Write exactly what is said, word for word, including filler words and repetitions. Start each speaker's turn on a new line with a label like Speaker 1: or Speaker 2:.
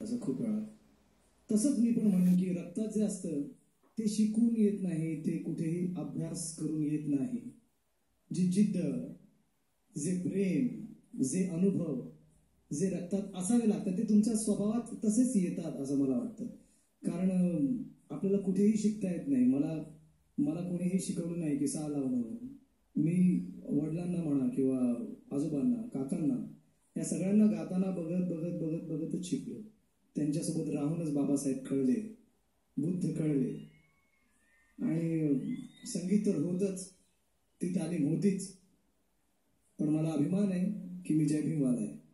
Speaker 1: तसं खूप वेळा. तसंच मी पण म्हणेन की रक्तात जे असतं ते शिकून येत नाही, ते कुठेही अभ्यास करून येत नाही. जी जिद्द, जे प्रेम, जे अनुभव जे रक्तात असावे लागतात ते तुमच्या स्वभावात तसेच येतात असं मला वाटतं. कारण आपल्याला कुठेही शिकता येत नाही. मला मला कोणीही शिकवलं नाही की सा लावणं. मी वडिलांना म्हणा किंवा आजोबांना, काकांना या सगळ्यांना गाताना बघत बघत बघत बघतच शिकलो. त्यांच्यासोबत राहूनच बाबासाहेब कळले, बुद्ध कळले. आणि संगीत तर होतच, ती तालीम होतीच. पण मला अभिमान आहे की मी जय भीमवाला आहे.